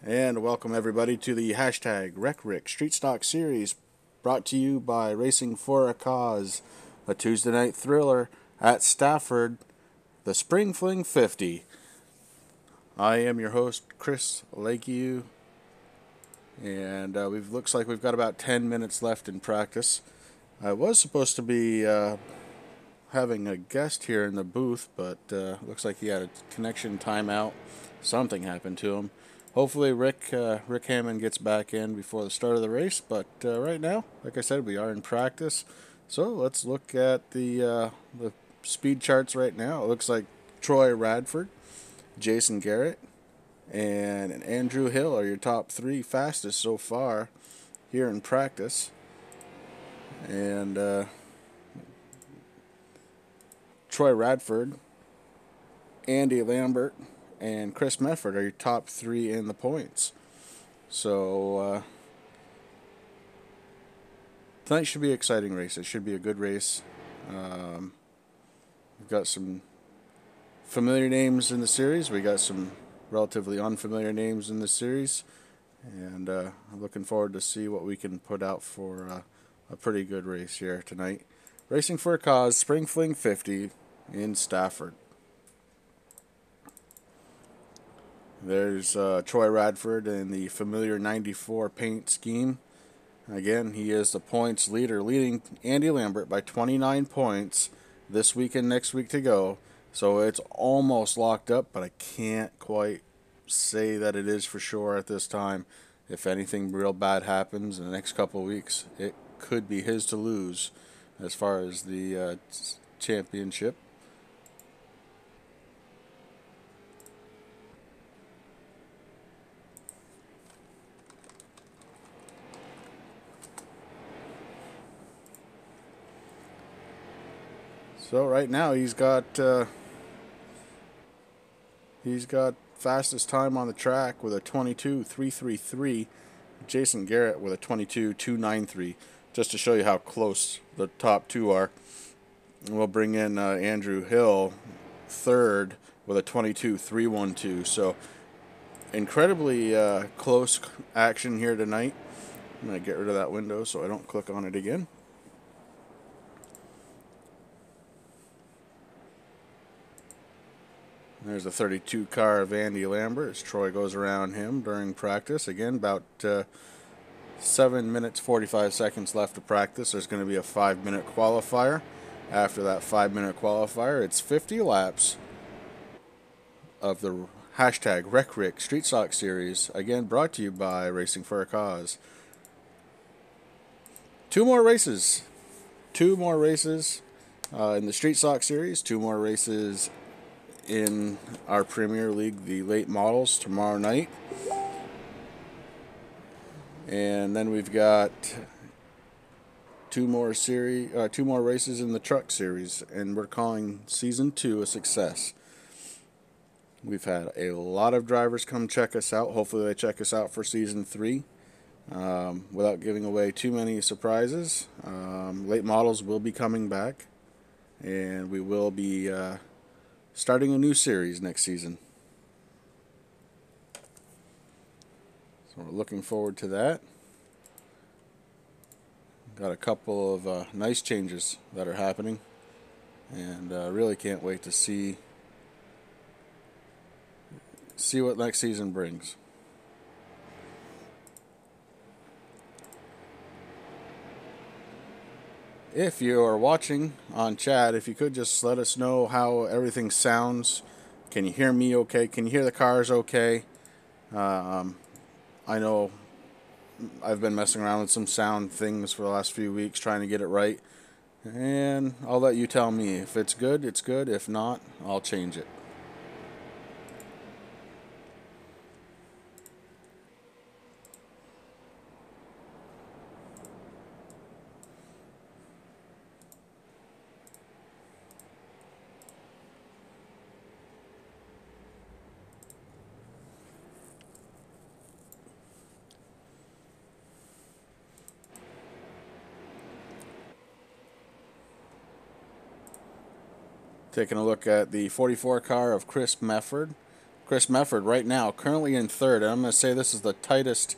And welcome everybody to the hashtag RecRick Street Stock Series, brought to you by Racing for a Cause, a Tuesday night thriller at Stafford, the Spring Fling 50. I am your host, Chris Lakeview, and we've looks like we've got about 10 minutes left in practice. I was supposed to be having a guest here in the booth, but looks like he had a connection timeout. Something happened to him. Hopefully, Rick Hammond gets back in before the start of the race. But right now, like I said, we are in practice. So let's look at the speed charts right now. It looks like Troy Radford, Jason Garrett, and Andrew Hill are your top three fastest so far here in practice. And Troy Radford, Andy Lambert, and Chris Mefford are your top three in the points. So tonight should be an exciting race. It should be a good race. We've got some familiar names in the series. We got some relatively unfamiliar names in the series, and I'm looking forward to see what we can put out for a pretty good race here tonight. Racing for a Cause, Spring Fling 50 in Stafford. There's Troy Radford in the familiar 94 paint scheme. Again, he is the points leader, leading Andy Lambert by 29 points this week and next week to go. So it's almost locked up, but I can't quite say that it is for sure at this time. If anything real bad happens in the next couple of weeks, it could be his to lose as far as the championship. So right now he's got fastest time on the track with a 22.333. Jason Garrett with a 22.293. Just to show you how close the top two are. We'll bring in Andrew Hill third with a 22.312. So incredibly close action here tonight. I'm going to get rid of that window so I don't click on it again. There's the 32 car of Andy Lambert as Troy goes around him during practice. Again, about 7 minutes 45 seconds left to practice. There's going to be a 5-minute qualifier. After that 5-minute qualifier, it's 50 laps of the hashtag RecRick Street Stock Series. Again, brought to you by Racing for a Cause. Two more races. Two more races in the Street Stock Series. Two more races in our Premier League, the late models, tomorrow night. And then we've got two more races in the Truck Series, and we're calling Season 2 a success. We've had a lot of drivers come check us out. Hopefully they check us out for Season 3. Without giving away too many surprises, late models will be coming back, and we will be starting a new series next season. So we're looking forward to that. Got a couple of nice changes that are happening, and really can't wait to see what next season brings. If you are watching on chat, if you could just let us know how everything sounds. Can you hear me okay? Can you hear the cars okay? I know I've been messing around with some sound things for the last few weeks trying to get it right. And I'll let you tell me. If it's good, it's good. If not, I'll change it. Taking a look at the 44 car of Chris Mefford. Chris Mefford right now, currently in third. And I'm going to say this is the tightest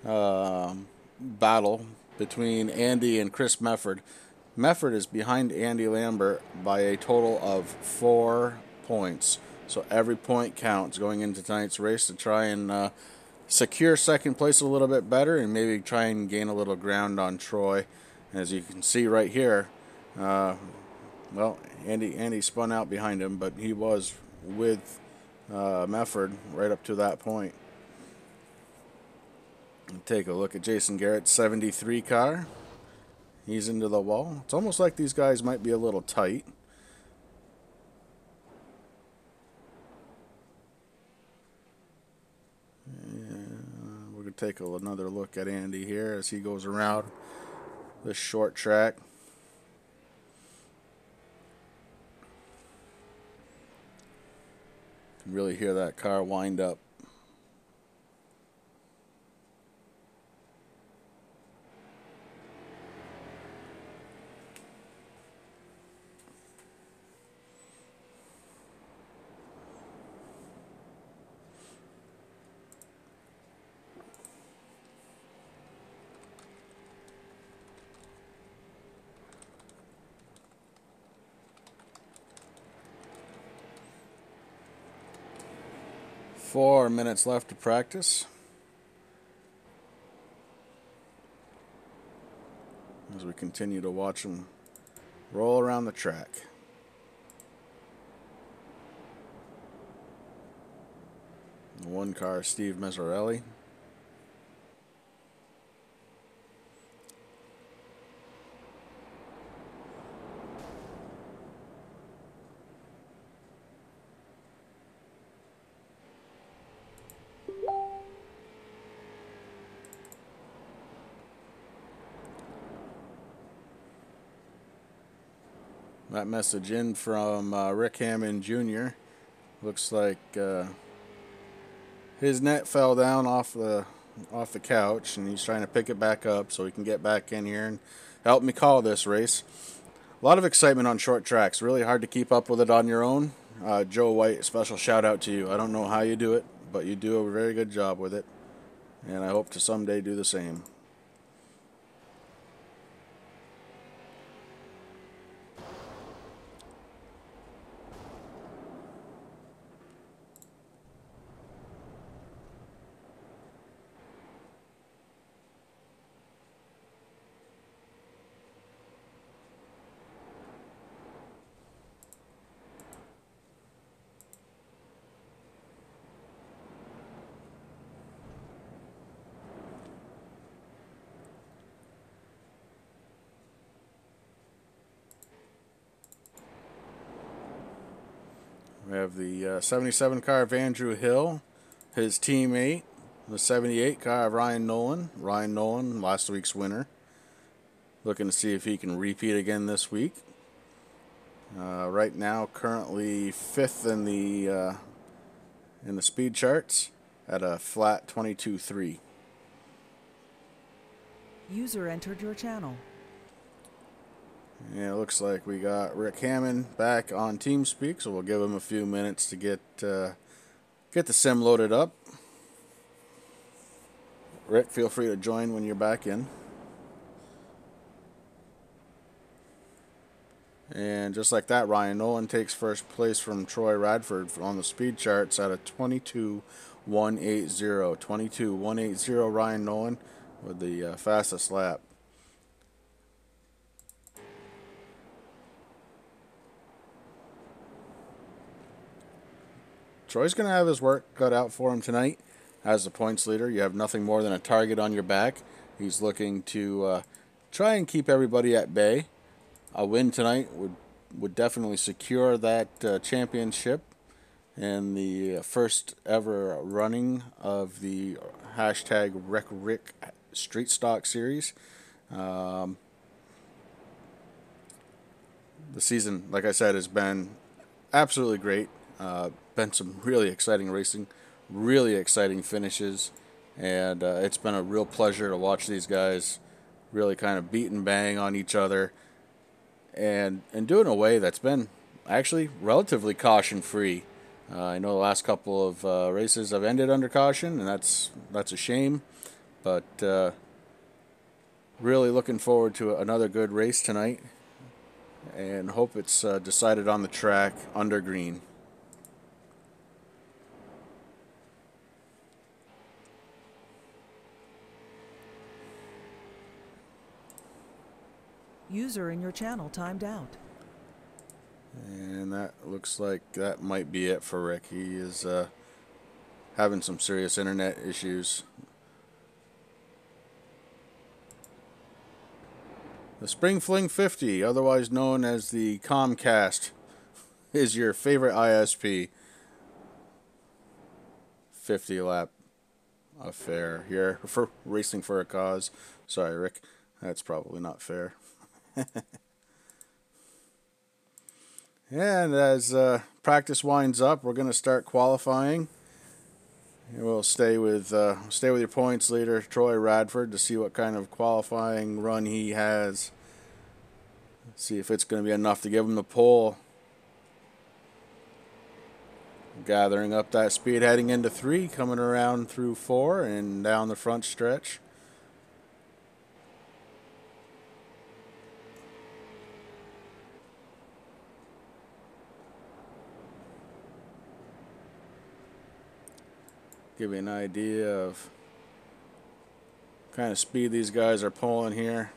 battle between Andy and Chris Mefford. Mefford is behind Andy Lambert by a total of 4 points. So every point counts going into tonight's race to try and secure second place a little bit better and maybe try and gain a little ground on Troy. As you can see right here, well, Andy spun out behind him, but he was with Mefford right up to that point. Take a look at Jason Garrett's 73 car. He's into the wall. It's almost like these guys might be a little tight. And we're going to take another look at Andy here as he goes around this short track. You can really hear that car wind up. Four minutes left to practice. As we continue to watch them roll around the track. The one car, Steve Mezzarelli. That message in from Rick Hammond Jr. Looks like his net fell down off the couch, and he's trying to pick it back up so he can get back in here and help me call this race. A lot of excitement on short tracks. Really hard to keep up with it on your own. Joe White, special shout out to you. I don't know how you do it, but you do a very good job with it, and I hope to someday do the same. We have the 77 car of Andrew Hill, his teammate, the 78 car of Ryan Nolan. Ryan Nolan, last week's winner. Looking to see if he can repeat again this week. Right now, currently 5th in the speed charts at a flat 22.3. User entered your channel. Yeah, it looks like we got Rick Hammond back on TeamSpeak, so we'll give him a few minutes to get the sim loaded up. Rick, feel free to join when you're back in. And just like that, Ryan Nolan takes first place from Troy Radford on the speed charts at a 22.180. 22.180 Ryan Nolan with the fastest lap. Troy's going to have his work cut out for him tonight. As the points leader, you have nothing more than a target on your back. He's looking to try and keep everybody at bay. A win tonight would definitely secure that championship and the first ever running of the hashtag RecRick Street Stock Series. The season, like I said, has been absolutely great. Been some really exciting racing, really exciting finishes, and it's been a real pleasure to watch these guys really kind of beat and bang on each other and do it in a way that's been actually relatively caution-free. I know the last couple of races have ended under caution, and that's a shame. But really looking forward to another good race tonight, and hope it's decided on the track under green. User in your channel timed out. And that looks like that might be it for Rick. He is having some serious internet issues. The Spring Fling 50, otherwise known as the Comcast, is your favorite ISP. 50 lap affair here for racing for a cause. Sorry, Rick. That's probably not fair. And as practice winds up, we're going to start qualifying. We'll stay with your points leader, Troy Radford, to see what kind of qualifying run he has. See if it's going to be enough to give him the pole. Gathering up that speed heading into 3, coming around through 4 and down the front stretch. Give you an idea of kind of speed these guys are pulling here.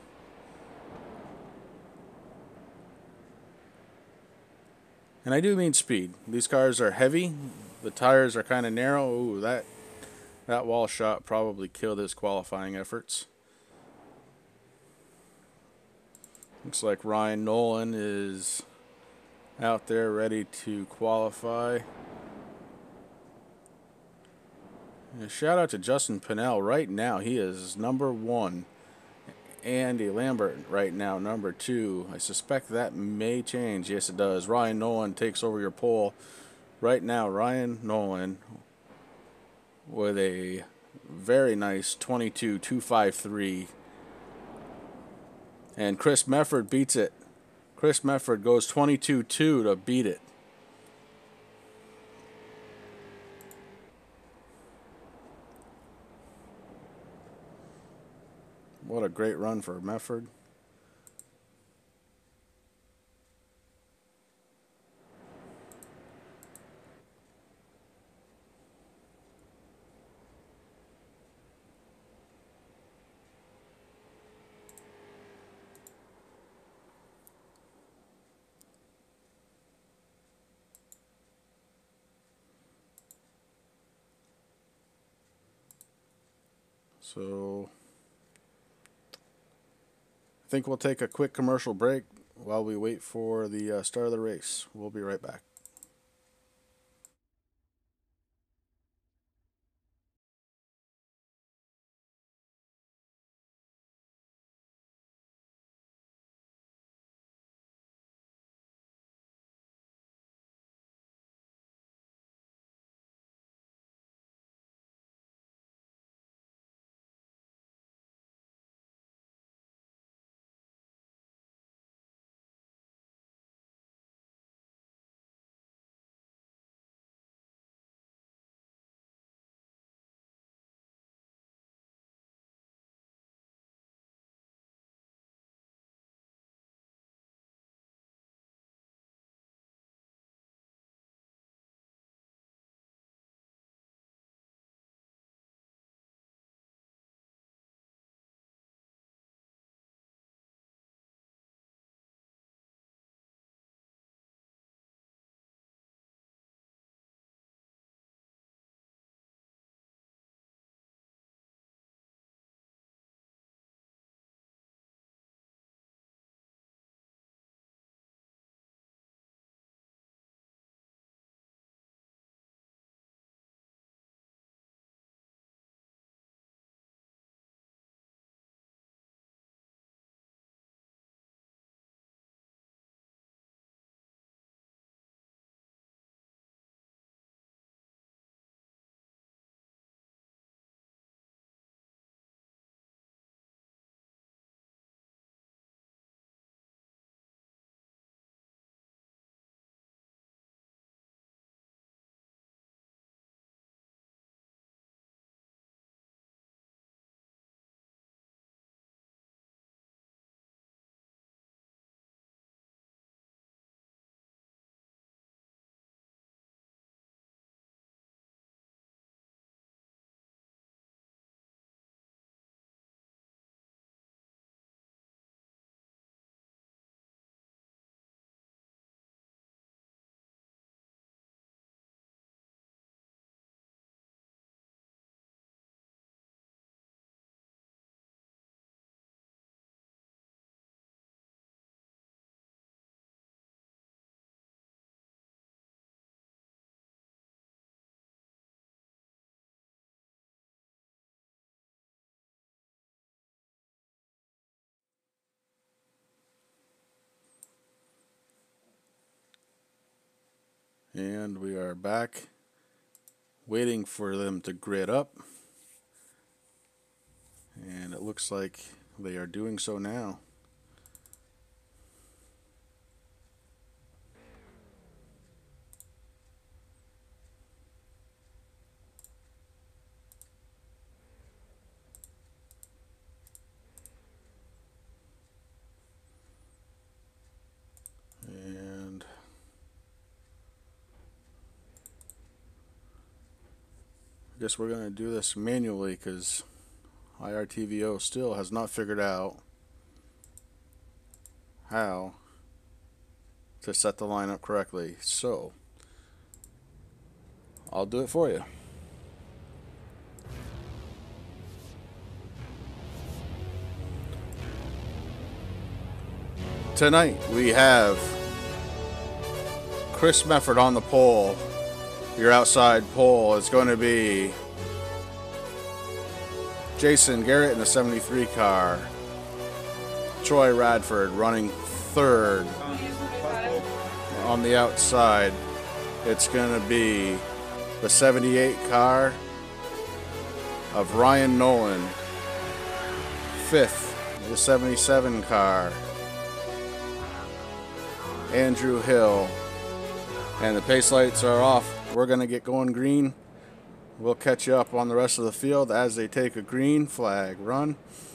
And I do mean speed. These cars are heavy. The tires are kind of narrow. Ooh, that wall shot probably killed his qualifying efforts. Looks like Ryan Nolan is out there ready to qualify. And a shout out to Justin Pinnell right now. He is number 1. Andy Lambert right now, number 2. I suspect that may change. Yes, it does. Ryan Nolan takes over your pole. Right now, Ryan Nolan with a very nice 22.253. And Chris Mefford beats it. Chris Mefford goes 22.2 to beat it. What a great run for Mefford. So I think we'll take a quick commercial break while we wait for the start of the race. We'll be right back. And we are back waiting for them to grid up. And it looks like they are doing so now. And I guess we're going to do this manually because IRTVO still has not figured out how to set the line up correctly. So I'll do it for you. Tonight we have Chris Mefford on the pole. Your outside pole is going to be Jason Garrett in the 73 car. Troy Radford running third. On the outside, it's going to be the 78 car of Ryan Nolan. Fifth, the 77 car, Andrew Hill. And the pace lights are off. We're going to get going green. We'll catch you up on the rest of the field as they take a green flag run.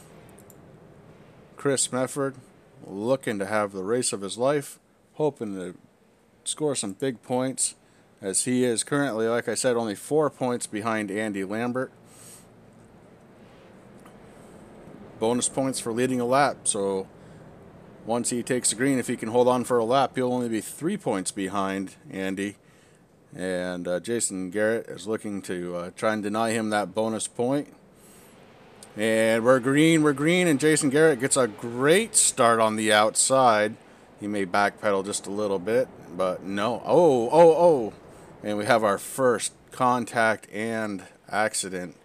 Chris Mefford looking to have the race of his life, hoping to score some big points, as he is currently, like I said, only 4 points behind Andy Lambert. Bonus points for leading a lap, so once he takes the green, if he can hold on for a lap, he'll only be 3 points behind Andy. And Jason Garrett is looking to try and deny him that bonus point. And we're green, and Jason Garrett gets a great start on the outside. He may backpedal just a little bit, but no. Oh. And we have our first contact and accident.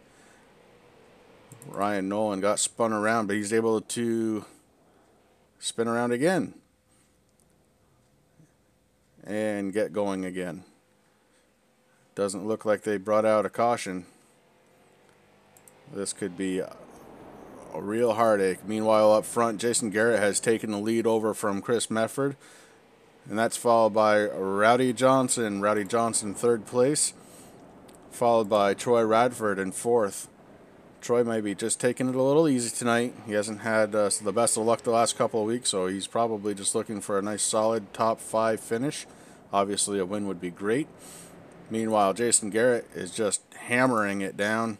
Ryan Nolan got spun around, but he's able to spin around again and get going again. Doesn't look like they brought out a caution. This could be a real heartache. Meanwhile, up front, Jason Garrett has taken the lead over from Chris Mefford, and that's followed by Rowdy Johnson. Rowdy Johnson third place, followed by Troy Radford in fourth. Troy might be just taking it a little easy tonight. He hasn't had the best of luck the last couple of weeks, so he's probably just looking for a nice solid top 5 finish. Obviously a win would be great. Meanwhile, Jason Garrett is just hammering it down.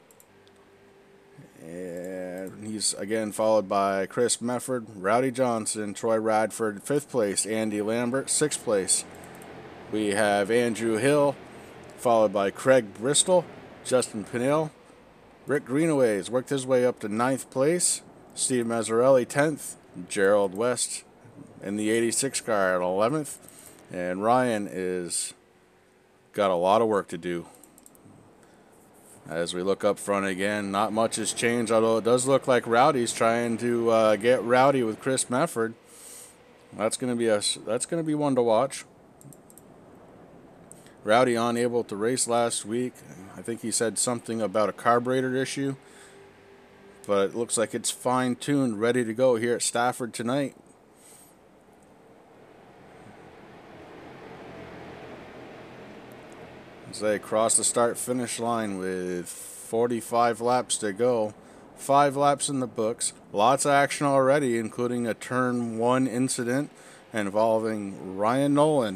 And he's again followed by Chris Mefford, Rowdy Johnson, Troy Radford, 5th place, Andy Lambert, 6th place. We have Andrew Hill, followed by Craig Bristol, Justin Pinnell. Rick Greenaway has worked his way up to 9th place. Steve Mazzarelli, 10th. Gerald West in the 86 car at 11th. And Ryan is got a lot of work to do. As we look up front again, not much has changed, although it does look like Rowdy's trying to get rowdy with Chris Mefford. That's going to be one to watch. Rowdy unable to race last week. I think he said something about a carburetor issue, but it looks like it's fine-tuned, ready to go here at Stafford tonight. As they cross the start-finish line with 45 laps to go. 5 laps in the books. Lots of action already, including a turn 1 incident involving Ryan Nolan.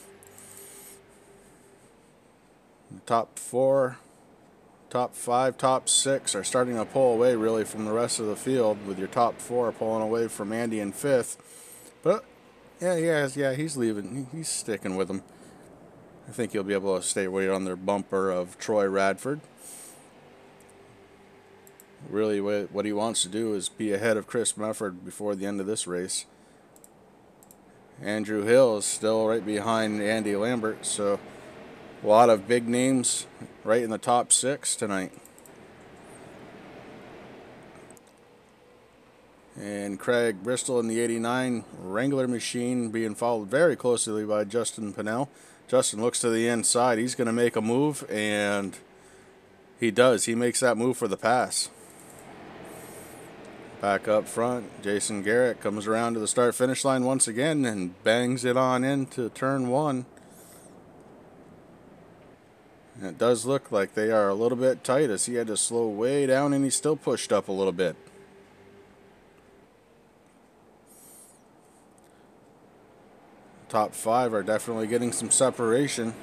Top 4, top 5, top 6 are starting to pull away really from the rest of the field, with your top 4 pulling away from Andy in 5th. But yeah, he's leaving. He's sticking with them. I think he'll be able to stay right on their bumper of Troy Radford. Really, what he wants to do is be ahead of Chris Mefford before the end of this race. Andrew Hill is still right behind Andy Lambert, so a lot of big names right in the top 6 tonight. And Craig Bristol in the 89 Wrangler machine being followed very closely by Justin Pinnell. Justin looks to the inside. He's going to make a move, and he does. He makes that move for the pass. Back up front, Jason Garrett comes around to the start-finish line once again and bangs it on into turn one. And it does look like they are a little bit tight as he had to slow way down, and he still pushed up a little bit. Top five are definitely getting some separation.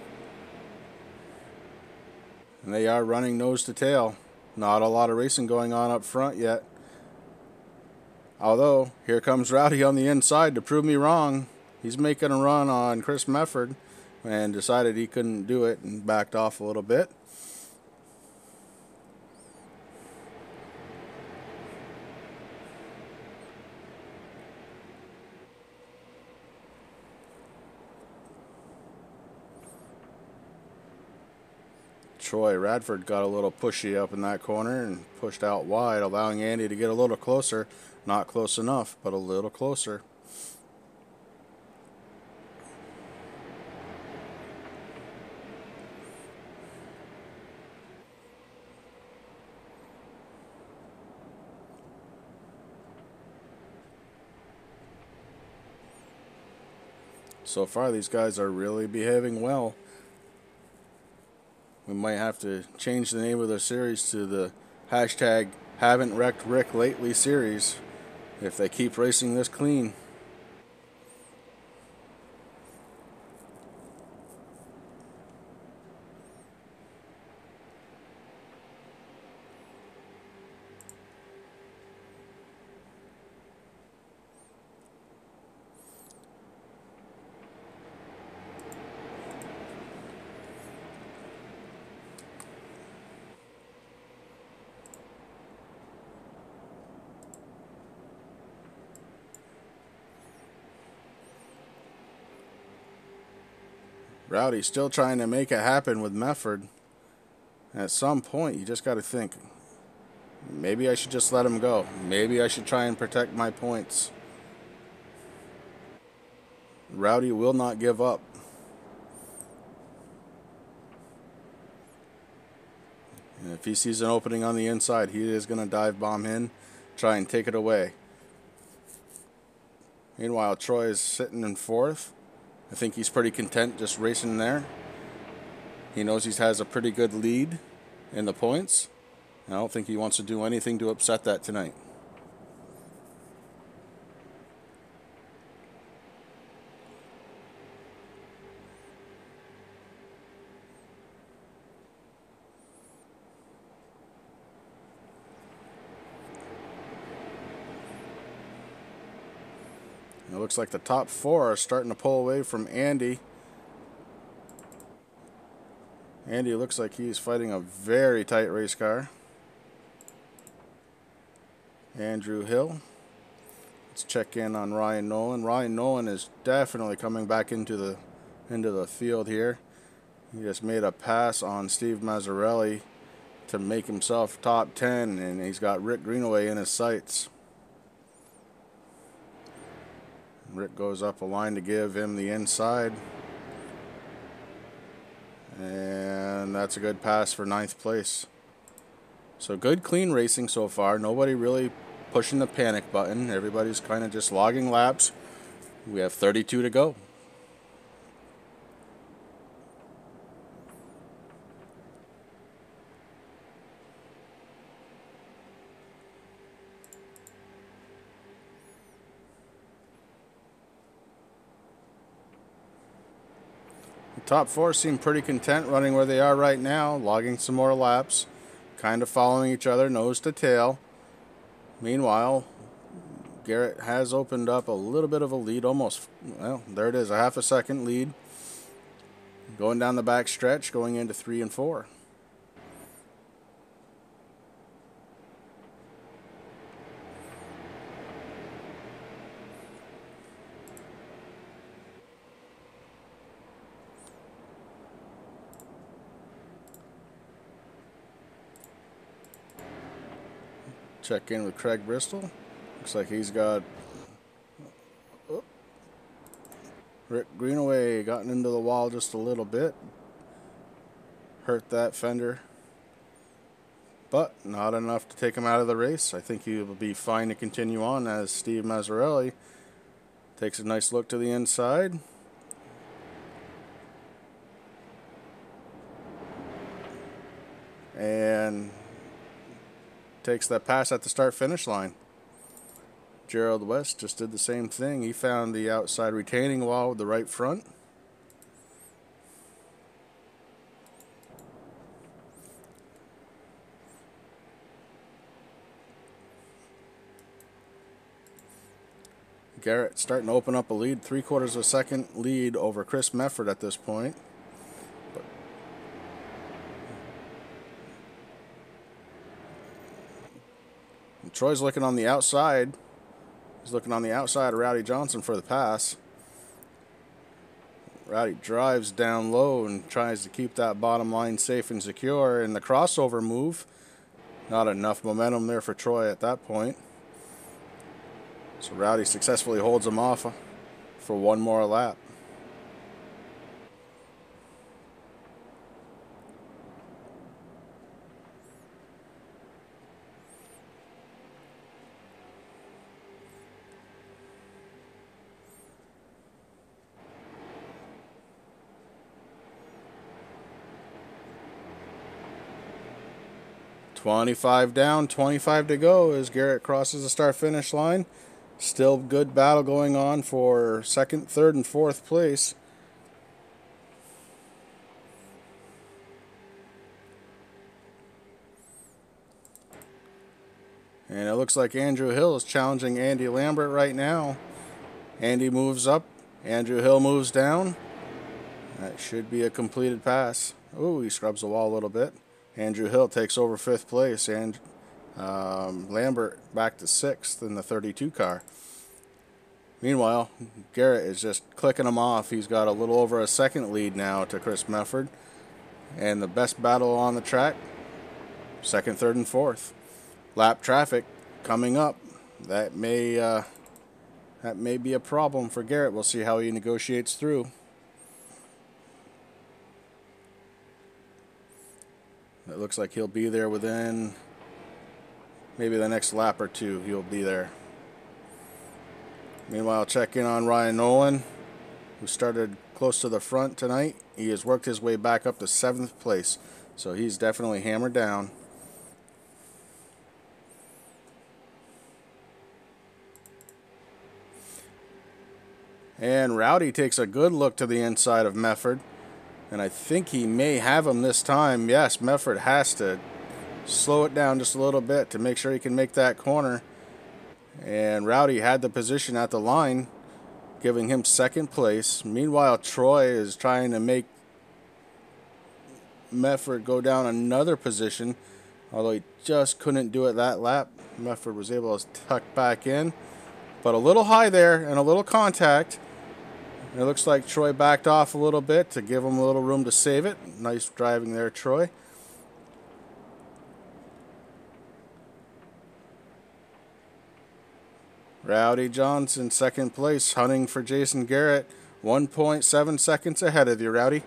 And they are running nose to tail. Not a lot of racing going on up front yet. Although, here comes Rowdy on the inside to prove me wrong. He's making a run on Chris Mefford and decided he couldn't do it and backed off a little bit. Troy Radford got a little pushy up in that corner and pushed out wide, allowing Andy to get a little closer. Not close enough, but a little closer. So far, these guys are really behaving well. We might have to change the name of the series to the hashtag Haven't Wrecked Rick Lately series if they keep racing this clean. Rowdy's still trying to make it happen with Mefford. At some point, you just got to think, maybe I should just let him go. Maybe I should try and protect my points. Rowdy will not give up. And if he sees an opening on the inside, he is going to dive bomb in, try and take it away. Meanwhile, Troy is sitting in fourth. I think he's pretty content just racing there. He knows he has a pretty good lead in the points. I don't think he wants to do anything to upset that tonight. It looks like the top four are starting to pull away from Andy. Andy looks like he's fighting a very tight race car. Andrew Hill. Let's check in on Ryan Nolan. Ryan Nolan is definitely coming back into the field here. He just made a pass on Steve Mazzarelli to make himself top 10, and he's got Rick Greenaway in his sights. Rick goes up a line to give him the inside. And that's a good pass for 9th place. So good clean racing so far. Nobody really pushing the panic button. Everybody's kind of just logging laps. We have 32 to go. Top four seem pretty content running where they are right now, logging some more laps, kind of following each other nose to tail. Meanwhile, Garrett has opened up a little bit of a lead, almost, well, there it is, a half a second lead. Going down the back stretch, going into 3 and 4. Check in with Craig Bristol. Looks like he's got Rick Greenaway gotten into the wall just a little bit. Hurt that fender. But not enough to take him out of the race. I think he will be fine to continue on as Steve Mazzarelli takes a nice look to the inside. And takes that pass at the start-finish line. Gerald West just did the same thing. He found the outside retaining wall with the right front. Garrett starting to open up a lead, 3/4 of a second lead over Chris Mefford at this point. And Troy's looking on the outside. He's looking on the outside of Rowdy Johnson for the pass. Rowdy drives down low and tries to keep that bottom line safe and secure. And the crossover move, not enough momentum there for Troy at that point. So Rowdy successfully holds him off for one more lap. $25 down, 25 to go as Garrett crosses the start-finish line. Still good battle going on for second, third, and fourth place. And it looks like Andrew Hill is challenging Andy Lambert right now. Andy moves up. Andrew Hill moves down. That should be a completed pass. Oh, he scrubs the wall a little bit. Andrew Hill takes over fifth place, and Lambert back to sixth in the 32 car. Meanwhile, Garrett is just clicking him off. He's got a little over a second lead now to Chris Mefford. And the best battle on the track, second, third, and fourth. Lap traffic coming up. That may be a problem for Garrett. We'll see how he negotiates through. It looks like he'll be there within maybe the next lap or two. He'll be there. Meanwhile, check in on Ryan Nolan, who started close to the front tonight. He has worked his way back up to 7th place, so he's definitely hammered down. And Rowdy takes a good look to the inside of Mefford. And I think he may have him this time. Yes, Mefford has to slow it down just a little bit to make sure he can make that corner. And Rowdy had the position at the line, giving him second place. Meanwhile, Troy is trying to make Mefford go down another position, although he just couldn't do it that lap. Mefford was able to tuck back in, but a little high there and a little contact. It looks like Troy backed off a little bit to give him a little room to save it. Nice driving there, Troy. Rowdy Johnson, second place, hunting for Jason Garrett. 1.7 seconds ahead of you, Rowdy.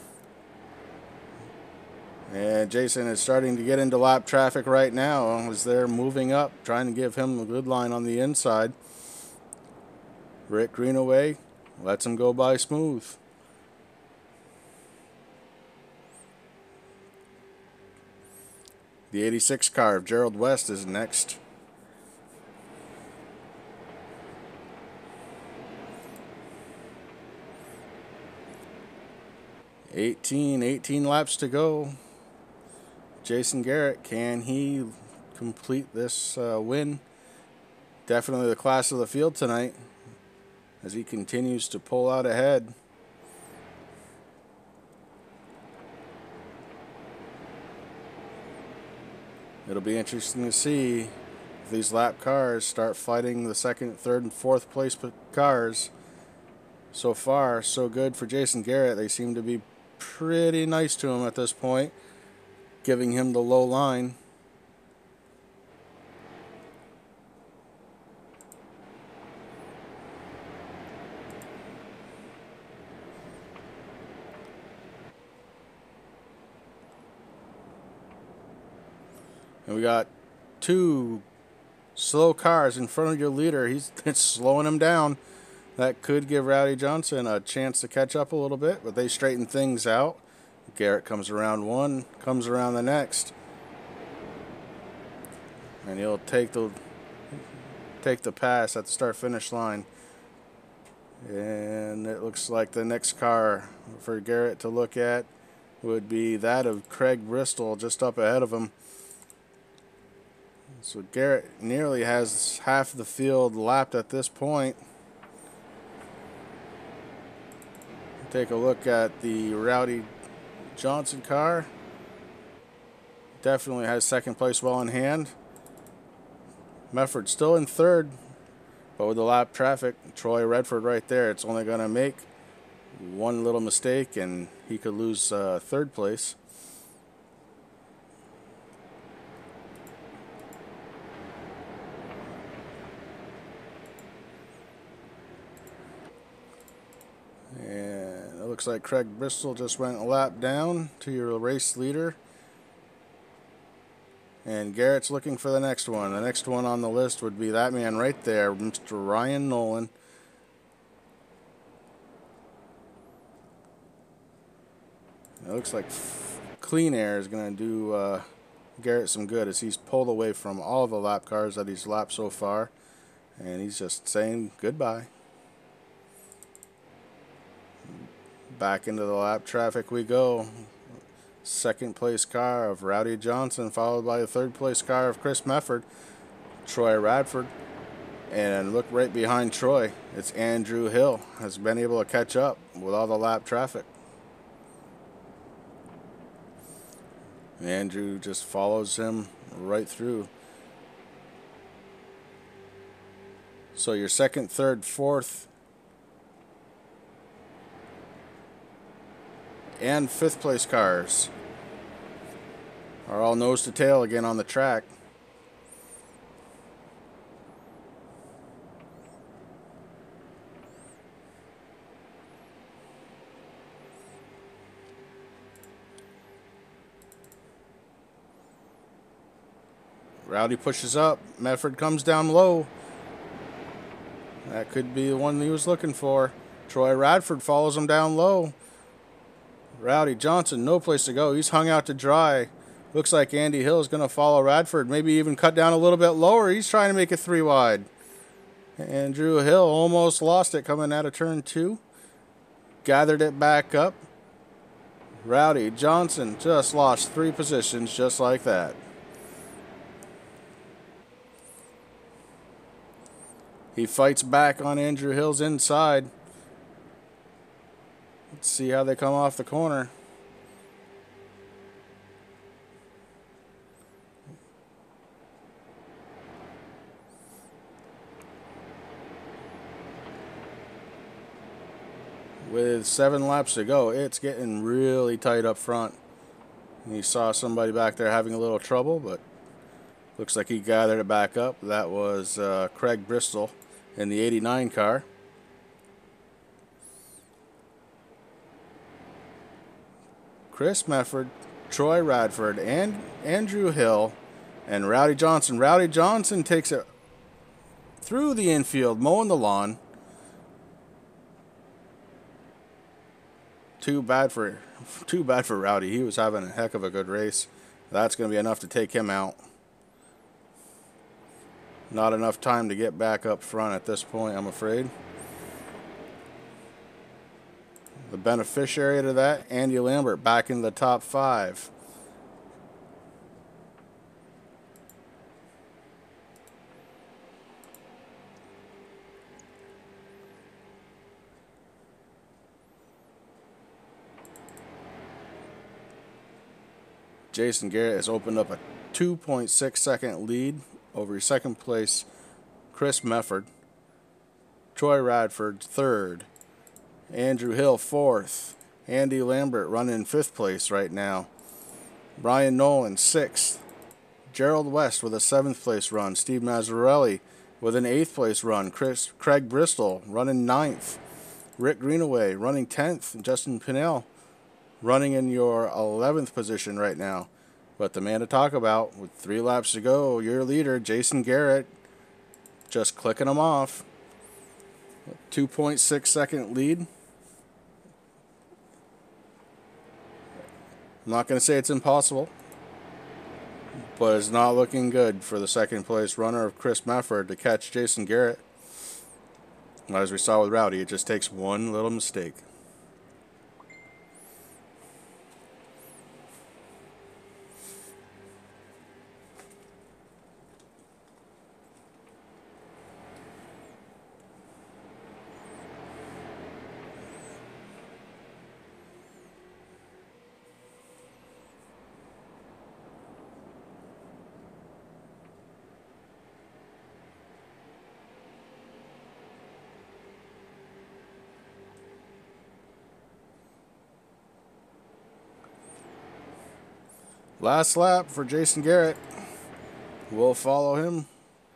And Jason is starting to get into lap traffic right now as they're moving up, trying to give him a good line on the inside. Rick Greenaway lets him go by smooth. The 86 car of Gerald West is next. Eighteen laps to go. Jason Garrett, can he complete this win? Definitely the class of the field tonight as he continues to pull out ahead. It'll be interesting to see if these lap cars start fighting the second, third, and fourth place cars. So far, so good for Jason Garrett. They seem to be pretty nice to him at this point, giving him the low line. And we got two slow cars in front of your leader. It's slowing him down. That could give Rowdy Johnson a chance to catch up a little bit, but they straighten things out. Garrett comes around one, comes around the next. And he'll take the pass at the start-finish line. And it looks like the next car for Garrett to look at would be that of Craig Bristol, just up ahead of him. So Garrett nearly has half the field lapped at this point. Take a look at the Rowdy Johnson car. Definitely has second place well in hand. Mefford still in third, but with the lap traffic, Troy Redford right there, it's only going to make one little mistake and he could lose third place. And it looks like Craig Bristol just went a lap down to your race leader. And Garrett's looking for the next one. The next one on the list would be that man right there, Mr. Ryan Nolan. It looks like Clean Air is going to do Garrett some good as he's pulled away from all the lap cars that he's lapped so far. And he's just saying goodbye. Back into the lap traffic we go. Second place car of Rowdy Johnson, followed by the third place car of Chris Mefford, Troy Radford, and look right behind Troy. It's Andrew Hill, has been able to catch up with all the lap traffic. And Andrew just follows him right through. So your second, third, fourth, and fifth place cars are all nose to tail again on the track. Rowdy pushes up. Mefford comes down low. That could be the one he was looking for. Troy Radford follows him down low. Rowdy Johnson, no place to go. He's hung out to dry. Looks like Andy Hill is going to follow Radford, maybe even cut down a little bit lower. He's trying to make it 3 wide. Andrew Hill almost lost it coming out of turn 2. Gathered it back up. Rowdy Johnson just lost 3 positions just like that. He fights back on Andrew Hill's inside. Let's see how they come off the corner. With 7 laps to go, it's getting really tight up front. And you saw somebody back there having a little trouble, but looks like he gathered it back up. That was Craig Bristol in the 89 car. Chris Mefford, Troy Radford, and Andrew Hill, and Rowdy Johnson. Rowdy Johnson takes it through the infield, mowing the lawn. Too bad for Rowdy. He was having a heck of a good race. That's going to be enough to take him out. Not enough time to get back up front at this point, I'm afraid. The beneficiary to that, Andy Lambert, back in the top 5. Jason Garrett has opened up a 2.6 second lead over second place Chris Mefford. Troy Radford third. Andrew Hill 4th. Andy Lambert running in 5th place right now. Brian Nolan 6th. Gerald West with a 7th place run. Steve Mazzarelli with an 8th place run. Craig Bristol running 9th. Rick Greenaway running 10th. Justin Pinnell running in your 11th position right now. But the man to talk about, with 3 laps to go, your leader, Jason Garrett, just clicking them off. 2.6-second lead. I'm not going to say it's impossible, but it's not looking good for the second place runner of Chris Mefford to catch Jason Garrett. As we saw with Rowdy, it just takes one little mistake. Last lap for Jason Garrett. We'll follow him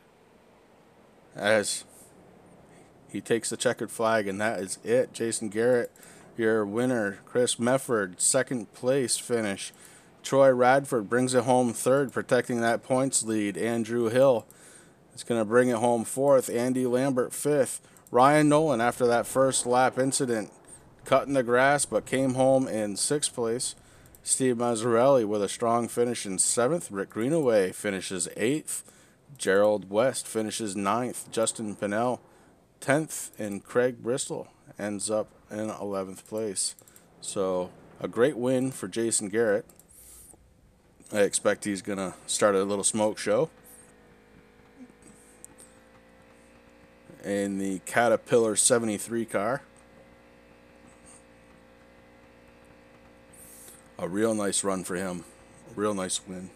as he takes the checkered flag, and that is it. Jason Garrett, your winner. Chris Mefford, second place finish. Troy Radford brings it home third, protecting that points lead. Andrew Hill is going to bring it home fourth. Andy Lambert fifth. Ryan Nolan, after that first lap incident, cutting the grass but came home in sixth place. Steve Mazzarelli with a strong finish in seventh. Rick Greenaway finishes eighth. Gerald West finishes ninth. Justin Pinnell 10th, and Craig Bristol ends up in 11th place. So a great win for Jason Garrett. I expect he's going to start a little smoke show in the Caterpillar 73 car. A real nice run for him. A real nice win.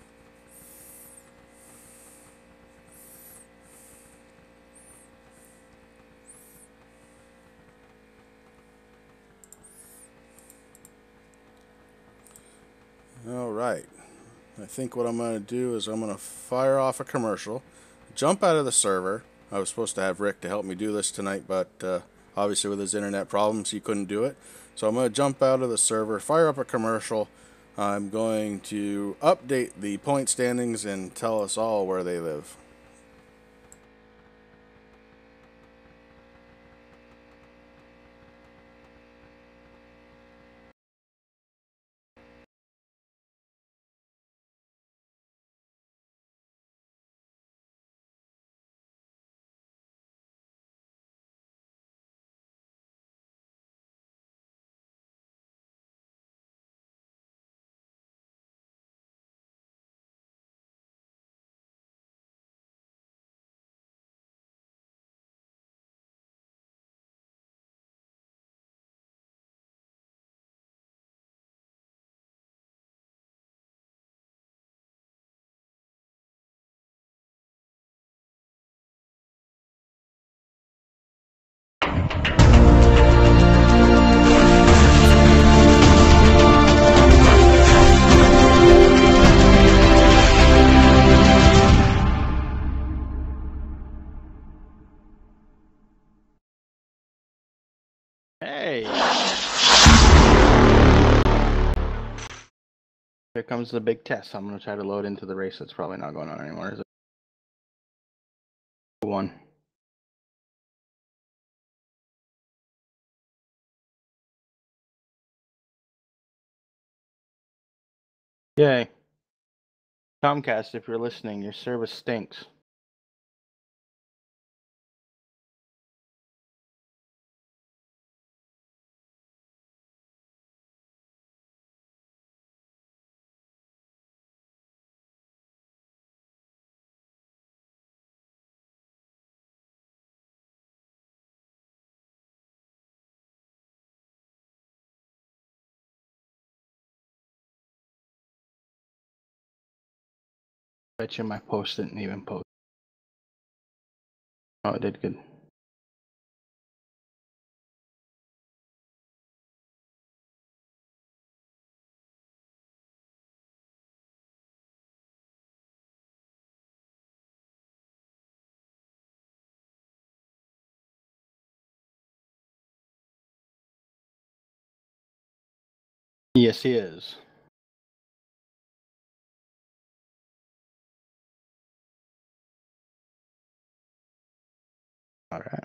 All right. I think what I'm going to do is I'm going to fire off a commercial, jump out of the server. I was supposed to have Rick to help me do this tonight, but obviously with his internet problems, he couldn't do it. So I'm going to jump out of the server, fire up a commercial. I'm going to update the point standings and tell us all where they live. Hey! Here comes the big test. I'm going to try to load into the race that's probably not going on anymore, is it? One. Yay. Comcast, if you're listening, your service stinks. Bet you my post didn't even post. Oh, it did good. Yes, he is. All right.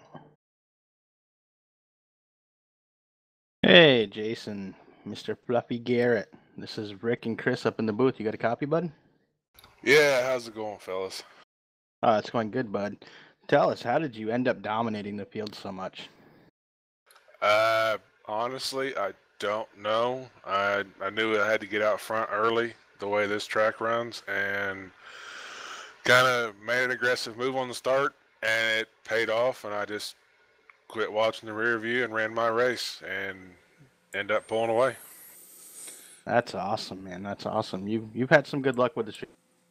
Hey, Jason, Mr. Fluffy Garrett. This is Rick and Chris up in the booth. You got a copy, bud? Yeah, how's it going, fellas? It's going good, bud. Tell us, how did you end up dominating the field so much? Honestly, I don't know. I knew I had to get out front early, the way this track runs, and kind of made an aggressive move on the start, and it paid off, and I just quit watching the rear view and ran my race, and end up pulling away. That's awesome, man. That's awesome. You've had some good luck with the street.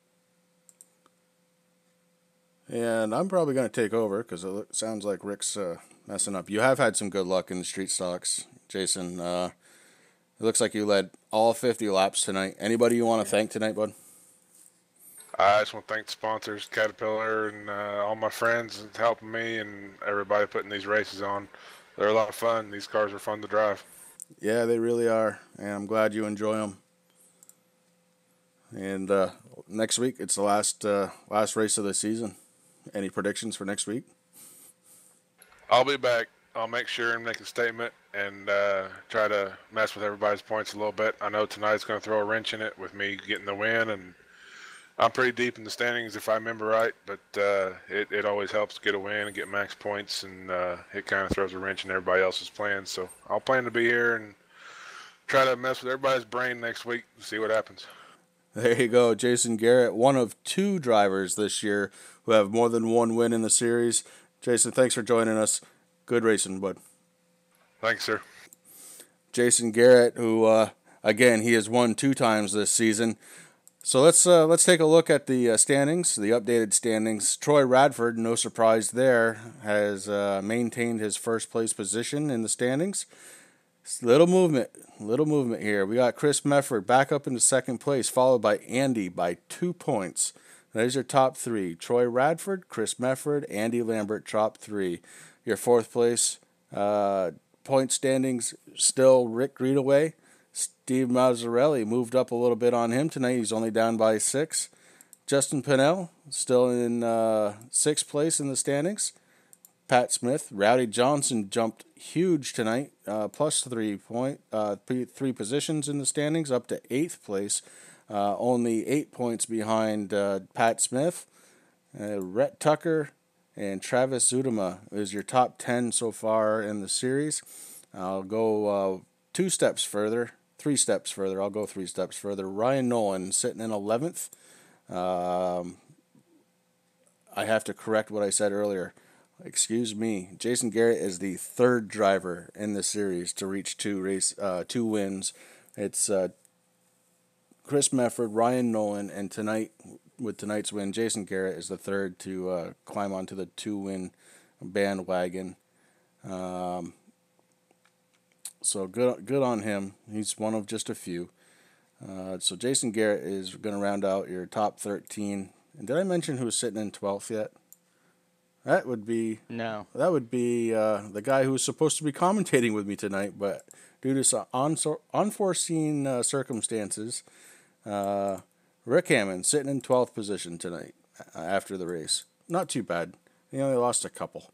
And I'm probably going to take over because it sounds like Rick's messing up. You have had some good luck in the street stocks, Jason. It looks like you led all 50 laps tonight. Anybody you want to thank tonight, bud? I just want to thank the sponsors, Caterpillar, and all my friends and helping me, and everybody putting these races on. They're a lot of fun. These cars are fun to drive. Yeah, they really are, and I'm glad you enjoy them. And next week, it's the last race of the season. Any predictions for next week? I'll be back. I'll make sure and make a statement and try to mess with everybody's points a little bit. I know tonight's going to throw a wrench in it with me getting the win, and I'm pretty deep in the standings if I remember right, but it always helps to get a win and get max points, and it kind of throws a wrench in everybody else's plans. So I'll plan to be here and try to mess with everybody's brain next week and see what happens. There you go, Jason Garrett, one of two drivers this year who have more than one win in the series. Jason, thanks for joining us. Good racing, bud. Thanks, sir. Jason Garrett, who, again, he has won 2 times this season. So let's take a look at the standings, the updated standings. Troy Radford, no surprise there, has maintained his first place position in the standings. Little movement here. We got Chris Mefford back up into second place, followed by Andy by 2 points. There's your top 3. Troy Radford, Chris Mefford, Andy Lambert, top 3. Your fourth place point standings, still Rick Greenaway. Steve Mazzarelli moved up a little bit on him tonight. He's only down by 6. Justin Pinnell still in 6th place in the standings. Pat Smith, Rowdy Johnson jumped huge tonight, plus 3 positions in the standings, up to 8th place. Only 8 points behind Pat Smith. Rhett Tucker and Travis Zudema is your top 10 so far in the series. I'll go 3 steps further. I'll go 3 steps further. Ryan Nolan sitting in 11th. I have to correct what I said earlier. Excuse me. Jason Garrett is the 3rd driver in the series to reach 2 wins. It's Chris Mefford, Ryan Nolan, and with tonight's win, Jason Garrett is the 3rd to climb onto the 2-win bandwagon. So good on him. He's one of just a few. So Jason Garrett is going to round out your top 13. And did I mention who's sitting in 12th yet? That would be the guy who was supposed to be commentating with me tonight, but due to some unforeseen circumstances, Rick Hammond sitting in 12th position tonight after the race. Not too bad. He only lost a couple.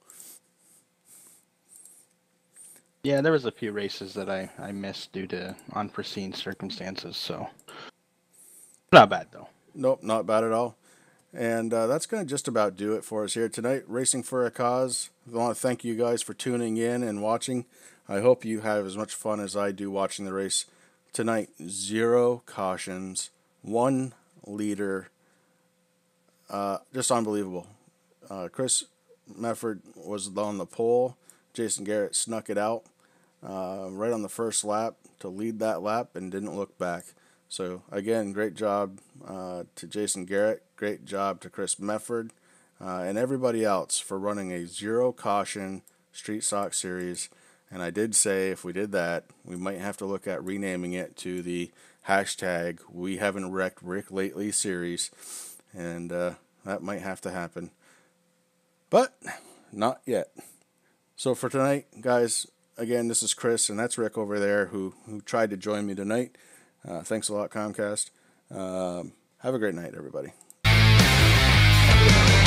Yeah, there was a few races that I missed due to unforeseen circumstances, so not bad though. Nope, not bad at all. And that's going to just about do it for us here tonight. Racing for a Cause. I want to thank you guys for tuning in and watching. I hope you have as much fun as I do watching the race tonight. 0 cautions, 1 leader. Just unbelievable. Chris Mefford was on the pole. Jason Garrett snuck it out right on the first lap to lead that lap and didn't look back. So, again, great job to Jason Garrett. Great job to Chris Mefford and everybody else for running a 0 caution Street Stock Series. And I did say if we did that, we might have to look at renaming it to the hashtag We Haven't Wrecked Rick Lately series. And that might have to happen. But not yet. So for tonight, guys, again, this is Chris, and that's Rick over there who tried to join me tonight. Thanks a lot, Comcast. Have a great night, everybody.